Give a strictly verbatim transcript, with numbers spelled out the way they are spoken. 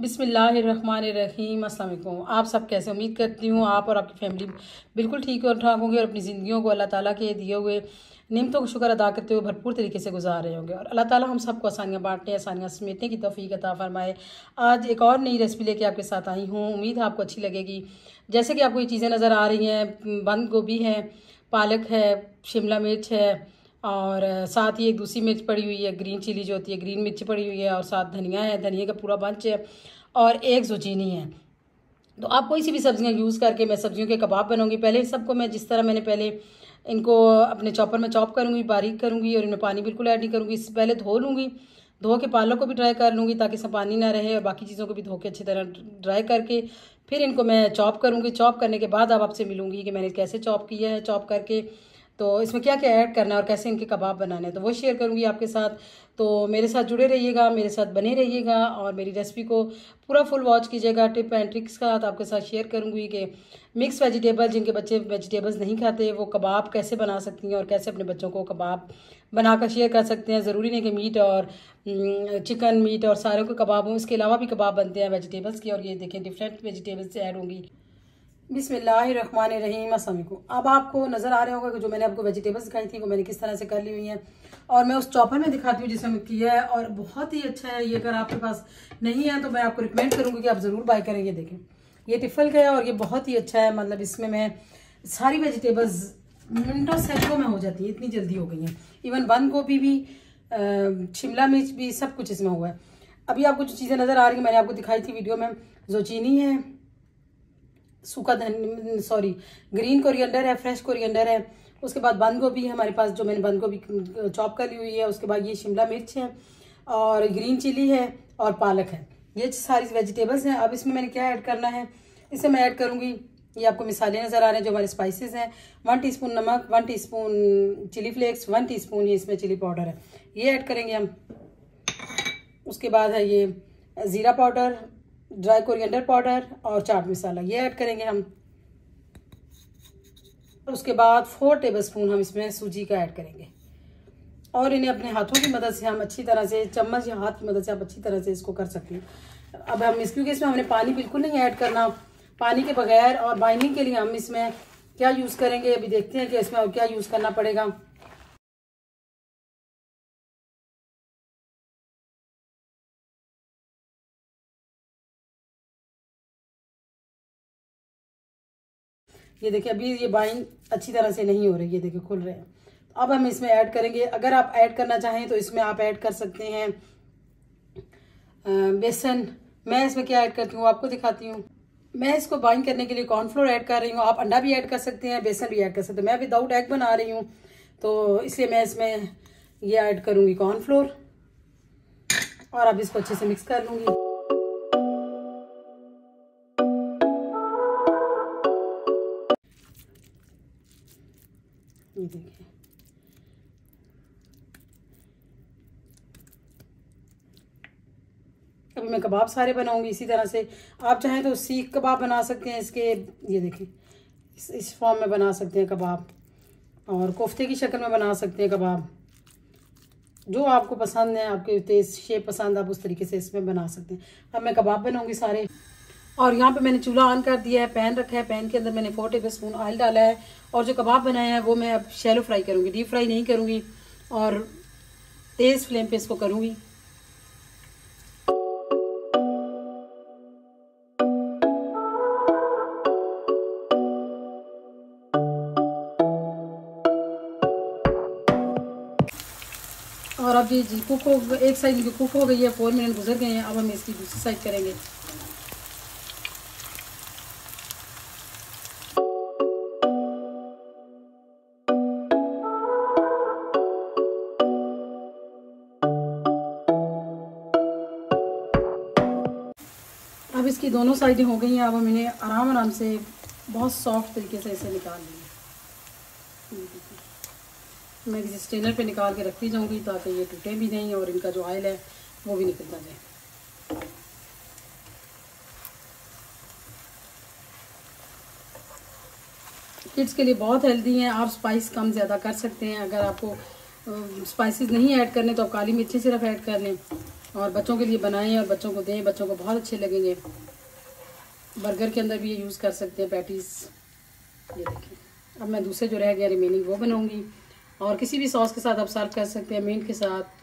बिस्मिल्लाहिर्रहमानिर्रहीम। अस्सलाम वालेकुम। आप सब कैसे? उम्मीद करती हूँ आप और आपकी फैमिली बिल्कुल ठीक और ठाक होंगे और अपनी ज़िंदगियों को अल्लाह ताला के दिए हुए निमतों का शुक्र अदा करते हुए भरपूर तरीके से गुजार रहे होंगे और अल्लाह ताला हम सबको आसानियाँ बांटने आसानियाँ समेटने की तौफीक अता फरमाए। आज एक और नई रेसिपी लेके आपके साथ आई हूँ, उम्मीद है आपको अच्छी लगेगी। जैसे कि आपको ये चीज़ें नज़र आ रही हैं, बंद गोभी है, पालक है, शिमला मिर्च है और साथ ही एक दूसरी मिर्च पड़ी हुई है, ग्रीन चिली जो होती है, ग्रीन मिर्च पड़ी हुई है और साथ धनिया है, धनिया का पूरा बंच है और एक जुचीनी है। तो आप कोई सी भी सब्जियां यूज़ करके मैं सब्जियों के कबाब बनाऊंगी। पहले सबको मैं जिस तरह मैंने पहले इनको अपने चॉपर में चॉप करूंगी, बारीक करूंगी और इनमें पानी बिल्कुल ऐड नहीं करूंगी। इससे पहले धो लूँगी, धो के पालक को भी ड्राई कर लूँगी ताकि इसमें पानी ना रहे और बाकी चीज़ों को भी धो के अच्छी तरह ड्राई करके फिर इनको मैं चॉप करूँगी। चॉप करने के बाद अब आपसे मिलूँगी कि मैंने कैसे चॉप किया है, चॉप करके तो इसमें क्या क्या ऐड करना है और कैसे इनके कबाब बनाने हैं तो वो शेयर करूंगी आपके साथ। तो मेरे साथ जुड़े रहिएगा, मेरे साथ बने रहिएगा और मेरी रेसिपी को पूरा फुल वॉच कीजिएगा। टिप एंड ट्रिक्स का साथ आपके साथ शेयर करूंगी कि मिक्स वेजिटेबल जिनके बच्चे वेजिटेबल्स नहीं खाते वो कबाब कैसे बना सकती हैं और कैसे अपने बच्चों को कबाब बनाकर शेयर कर सकते हैं। ज़रूरी नहीं कि मीट और चिकन मीट और सारों के कबाब हों, इसके अलावा भी कबाब बनते हैं वेजिटेबल्स के और ये देखें डिफरेंट वेजिटेबल्स ऐड होंगी। बिस्मिल्लाहिर्रहमानिर्रहीम। अस्सलाम वालेकुम। अब आपको नज़र आ रहा होगा कि जो मैंने आपको वेजिटेबल्स दिखाई थी वो मैंने किस तरह से कर ली हुई हैं और मैं उस चॉपर में दिखाती हूँ जिसमें किया है और बहुत ही अच्छा है ये। अगर आपके पास नहीं है तो मैं आपको रिकमेंड करूँगी कि आप ज़रूर बाय करें। ये देखें, ये टिफल का है और ये बहुत ही अच्छा है। मतलब इसमें मैं सारी वेजिटेबल्स मिनटों सेकंडों में हो जाती है, इतनी जल्दी हो गई हैं। इवन बंद गोभी भी, शिमला मिर्च भी, सब कुछ इसमें हुआ है। अभी आपको जो चीज़ें नज़र आ रही है मैंने आपको दिखाई थी वीडियो में, जुचीनी है, सूखा धन सॉरी ग्रीन कोरिएंडर है, फ्रेश कोरिएंडर है। उसके बाद बंद गोभी है हमारे पास जो मैंने बंद गोभी चॉप कर ली हुई है। उसके बाद ये शिमला मिर्च है और ग्रीन चिली है और पालक है। ये सारी वेजिटेबल्स हैं। अब इसमें मैंने क्या ऐड करना है, इसमें मैं ऐड करूँगी, ये आपको मिसाले नज़र आ रहे हैं जो हमारे स्पाइसेस हैं। वन टीस्पून नमक, one teaspoon chili flakes, one teaspoon ये इसमें चिली पाउडर है, ये ऐड करेंगे हम। उसके बाद है ये ज़ीरा पाउडर, ड्राई कोरिएंडर पाउडर और चाट मसाला, ये ऐड करेंगे हम। उसके बाद फोर टेबलस्पून हम इसमें सूजी का ऐड करेंगे और इन्हें अपने हाथों की मदद से हम अच्छी तरह से, चम्मच या हाथ की मदद से आप अच्छी तरह से इसको कर सकते हैं। अब हम इस क्योंकि इसमें हमने पानी बिल्कुल नहीं ऐड करना, पानी के बगैर। और बाइंडिंग के लिए हम इसमें क्या यूज़ करेंगे अभी देखते हैं कि इसमें और क्या यूज़ करना पड़ेगा। ये देखिए अभी ये बाइंड अच्छी तरह से नहीं हो रही है, देखिए खुल रहे हैं। अब हम इसमें ऐड करेंगे, अगर आप ऐड करना चाहें तो इसमें आप ऐड कर सकते हैं बेसन। मैं इसमें क्या ऐड करती हूँ आपको दिखाती हूँ। मैं इसको बाइंड करने के लिए कॉर्नफ्लोर ऐड कर रही हूँ। आप अंडा भी ऐड कर सकते हैं, बेसन भी ऐड कर सकते हैं। मैं विदाउट एग बना रही हूँ तो इसलिए मैं इसमें ये ऐड करूँगी कॉर्नफ्लोर और अब इसको अच्छे से मिक्स कर लूँगी। ये देखिए अभी मैं कबाब सारे बनाऊंगी इसी तरह से। आप चाहें तो सीख कबाब बना सकते हैं इसके, ये देखिए इस, इस फॉर्म में बना सकते हैं कबाब और कोफ्ते की शक्ल में बना सकते हैं कबाब। जो आपको पसंद है, आपके टेस्ट शेप पसंद, आप उस तरीके से इसमें बना सकते हैं। अब मैं कबाब बनाऊंगी सारे और यहाँ पे मैंने चूल्हा ऑन कर दिया है, पैन रखा है, पैन के अंदर मैंने फोर टेबल स्पून ऑयल डाला है और जो कबाब बनाए हैं वो मैं अब शैलो फ्राई करूँगी, डीप फ्राई नहीं करूँगी और तेज़ फ्लेम पे इसको करूँगी। और अब ये जी कुक हो, एक साइड कुक हो गई है, फोर मिनट गुजर गए हैं। अब हम इसकी दूसरी साइड करेंगे। अब इसकी दोनों साइडें हो गई हैं। अब हम इन्हें आराम आराम से बहुत सॉफ्ट तरीके से इसे निकाल लेंगे। मैं किसी स्ट्रेनर पे निकाल के रखती जाऊंगी ताकि ये टूटे भी नहीं और इनका जो ऑयल है वो भी निकलता जाए। किड्स के लिए बहुत हेल्दी हैं। आप स्पाइस कम ज़्यादा कर सकते हैं। अगर आपको स्पाइसेस नहीं ऐड करने तो आप काली मिर्ची सिर्फ ऐड कर लें और बच्चों के लिए बनाएं और बच्चों को दें, बच्चों को बहुत अच्छे लगेंगे। बर्गर के अंदर भी ये यूज़ कर सकते हैं पैटीज़। ये देखें, अब मैं दूसरे जो रह गया रिमेनिंग वो बनाऊंगी और किसी भी सॉस के साथ आप सर्व कर सकते हैं, मीट के साथ,